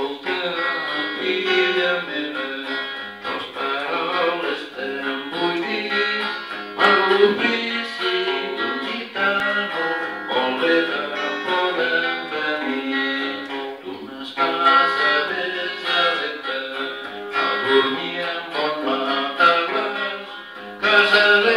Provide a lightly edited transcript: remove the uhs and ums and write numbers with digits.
Escolta, filla meva, les paraules te'n vull dir. L'ofici d'un gitano volera poden venir. Tu n'estàs a desaleta, a dormir en bon matalàs, casa